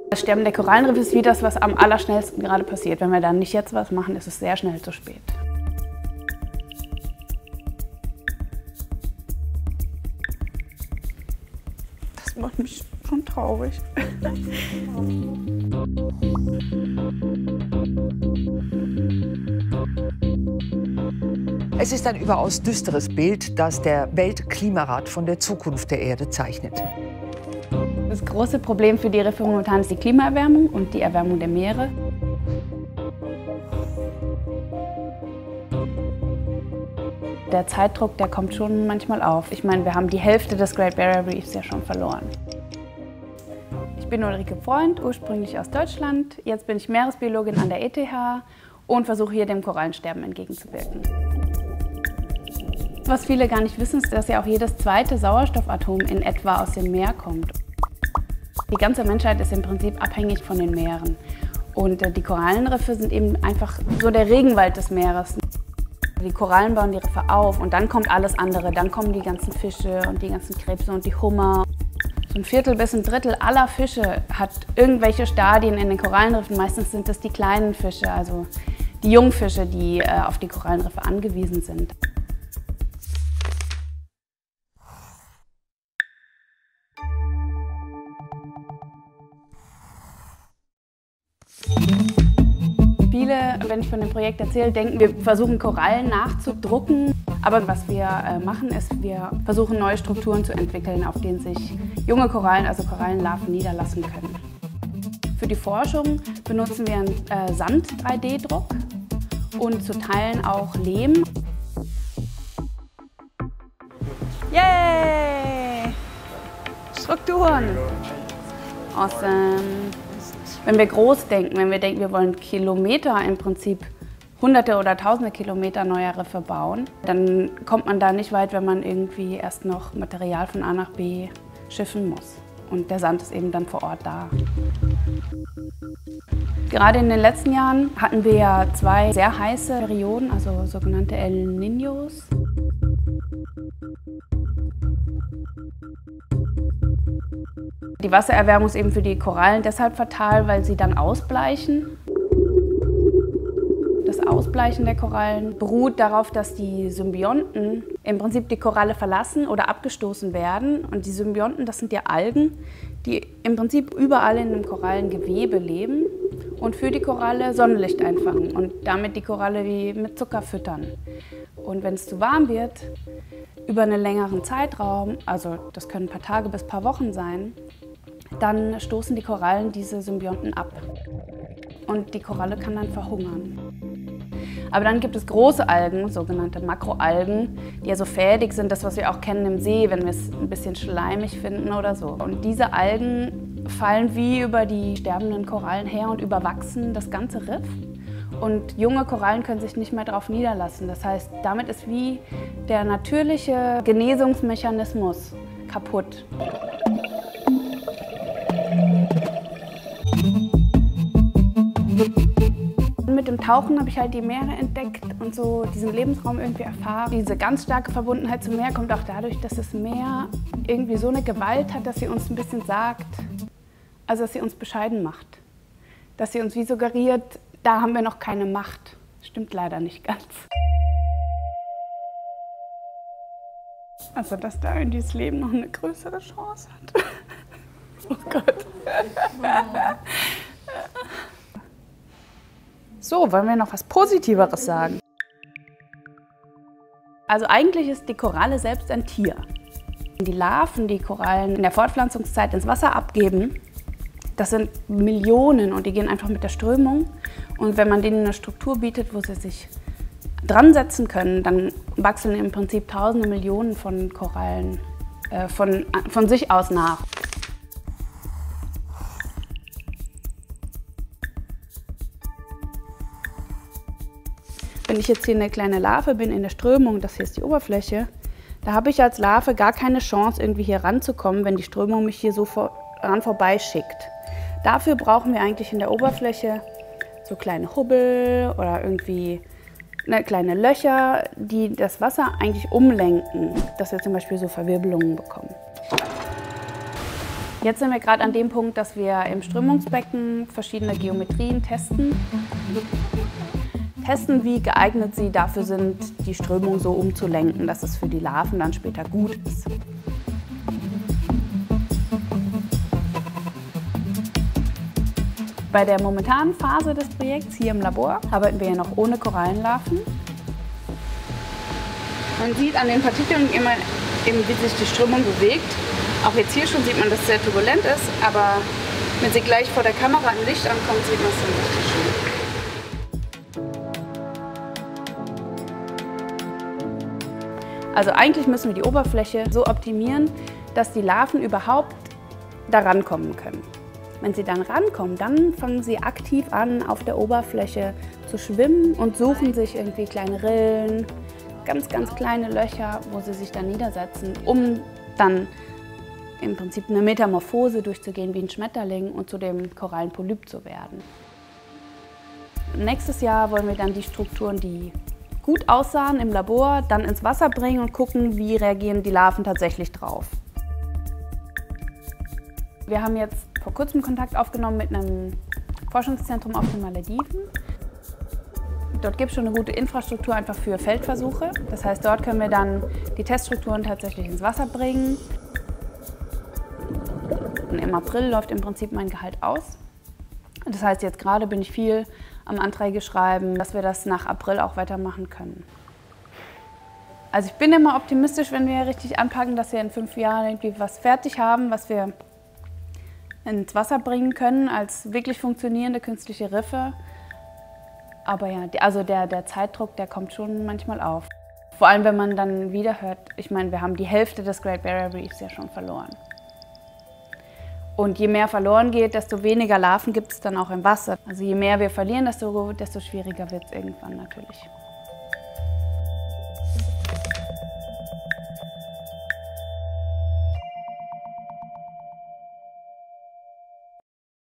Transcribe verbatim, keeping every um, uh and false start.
Das Sterben der Korallenriffe ist wie das, was am allerschnellsten gerade passiert. Wenn wir dann nicht jetzt was machen, ist es sehr schnell zu spät. Das macht mich schon traurig. Es ist ein überaus düsteres Bild, das der Weltklimarat von der Zukunft der Erde zeichnet. Das große Problem für die Riffe momentan ist die Klimaerwärmung und die Erwärmung der Meere. Der Zeitdruck, der kommt schon manchmal auf. Ich meine, wir haben die Hälfte des Great Barrier Reefs ja schon verloren. Ich bin Ulrike Freund, ursprünglich aus Deutschland. Jetzt bin ich Meeresbiologin an der E T H und versuche hier dem Korallensterben entgegenzuwirken. Was viele gar nicht wissen, ist, dass ja auch jedes zweite Sauerstoffatom in etwa aus dem Meer kommt. Die ganze Menschheit ist im Prinzip abhängig von den Meeren. Und die Korallenriffe sind eben einfach so der Regenwald des Meeres. Die Korallen bauen die Riffe auf und dann kommt alles andere. Dann kommen die ganzen Fische und die ganzen Krebse und die Hummer. So ein Viertel bis ein Drittel aller Fische hat irgendwelche Stadien in den Korallenriffen. Meistens sind es die kleinen Fische, also die Jungfische, die äh, auf die Korallenriffe angewiesen sind. Viele, wenn ich von dem Projekt erzähle, denken, wir versuchen Korallen nachzudrucken. Aber was wir äh, machen, ist, wir versuchen neue Strukturen zu entwickeln, auf denen sich junge Korallen, also Korallenlarven, niederlassen können. Für die Forschung benutzen wir einen äh, Sand drei D Druck und zu Teilen auch Lehm. Yay! Strukturen! Awesome! Wenn wir groß denken, wenn wir denken, wir wollen Kilometer im Prinzip hunderte oder tausende Kilometer neuer Riffe bauen, dann kommt man da nicht weit, wenn man irgendwie erst noch Material von A nach B schiffen muss. Und der Sand ist eben dann vor Ort da. Gerade in den letzten Jahren hatten wir ja zwei sehr heiße Perioden, also sogenannte El Niños. Die Wassererwärmung ist eben für die Korallen deshalb fatal, weil sie dann ausbleichen. Das Ausbleichen der Korallen beruht darauf, dass die Symbionten im Prinzip die Koralle verlassen oder abgestoßen werden. Und die Symbionten, das sind ja Algen, die im Prinzip überall in dem Korallengewebe leben und für die Koralle Sonnenlicht einfangen und damit die Koralle wie mit Zucker füttern. Und wenn es zu warm wird, über einen längeren Zeitraum, also das können ein paar Tage bis ein paar Wochen sein, dann stoßen die Korallen diese Symbionten ab. Und die Koralle kann dann verhungern. Aber dann gibt es große Algen, sogenannte Makroalgen, die ja so fädig sind, das was wir auch kennen im See, wenn wir es ein bisschen schleimig finden oder so. Und diese Algen fallen wie über die sterbenden Korallen her und überwachsen das ganze Riff. Und junge Korallen können sich nicht mehr darauf niederlassen. Das heißt, damit ist wie der natürliche Genesungsmechanismus kaputt. Mit dem Tauchen habe ich halt die Meere entdeckt und so diesen Lebensraum irgendwie erfahren. Diese ganz starke Verbundenheit zum Meer kommt auch dadurch, dass das Meer irgendwie so eine Gewalt hat, dass sie uns ein bisschen sagt, also dass sie uns bescheiden macht. Dass sie uns wie suggeriert, da haben wir noch keine Macht. Stimmt leider nicht ganz. Also, dass da in dieses Leben noch eine größere Chance hat. Oh Gott. So, wollen wir noch was Positiveres sagen? Also eigentlich ist die Koralle selbst ein Tier. Die Larven, die Korallen in der Fortpflanzungszeit ins Wasser abgeben, das sind Millionen und die gehen einfach mit der Strömung. Und wenn man denen eine Struktur bietet, wo sie sich dran setzen können, dann wachsen im Prinzip tausende Millionen von Korallen äh, von, von sich aus nach. Wenn ich jetzt hier eine kleine Larve bin in der Strömung, das hier ist die Oberfläche, da habe ich als Larve gar keine Chance, irgendwie hier ranzukommen, wenn die Strömung mich hier so vor, ran vorbeischickt. Dafür brauchen wir eigentlich in der Oberfläche so kleine Hubbel oder irgendwie ne, kleine Löcher, die das Wasser eigentlich umlenken, dass wir zum Beispiel so Verwirbelungen bekommen. Jetzt sind wir gerade an dem Punkt, dass wir im Strömungsbecken verschiedene Geometrien testen. Testen, wie geeignet sie dafür sind, die Strömung so umzulenken, dass es für die Larven dann später gut ist. Bei der momentanen Phase des Projekts hier im Labor arbeiten wir ja noch ohne Korallenlarven. Man sieht an den Partikeln immer, eben, wie sich die Strömung bewegt. Auch jetzt hier schon sieht man, dass es sehr turbulent ist, aber wenn sie gleich vor der Kamera im Licht ankommt, sieht man es dann richtig schön. Also eigentlich müssen wir die Oberfläche so optimieren, dass die Larven überhaupt da rankommen können. Wenn sie dann rankommen, dann fangen sie aktiv an, auf der Oberfläche zu schwimmen und suchen sich irgendwie kleine Rillen, ganz, ganz kleine Löcher, wo sie sich dann niedersetzen, um dann im Prinzip eine Metamorphose durchzugehen wie ein Schmetterling und zu dem Korallenpolyp zu werden. Nächstes Jahr wollen wir dann die Strukturen, die gut aussahen im Labor, dann ins Wasser bringen und gucken, wie reagieren die Larven tatsächlich drauf. Wir haben jetzt vor kurzem Kontakt aufgenommen mit einem Forschungszentrum auf den Malediven. Dort gibt es schon eine gute Infrastruktur einfach für Feldversuche. Das heißt, dort können wir dann die Teststrukturen tatsächlich ins Wasser bringen. Und im April läuft im Prinzip mein Gehalt aus. Das heißt, jetzt gerade bin ich viel am Anträge schreiben, dass wir das nach April auch weitermachen können. Also ich bin immer optimistisch, wenn wir richtig anpacken, dass wir in fünf Jahren irgendwie was fertig haben, was wir ins Wasser bringen können als wirklich funktionierende künstliche Riffe. Aber ja, also der, der Zeitdruck, der kommt schon manchmal auf. Vor allem, wenn man dann wieder hört, ich meine, wir haben die Hälfte des Great Barrier Reefs ja schon verloren. Und je mehr verloren geht, desto weniger Larven gibt es dann auch im Wasser. Also je mehr wir verlieren, desto, desto schwieriger wird es irgendwann natürlich.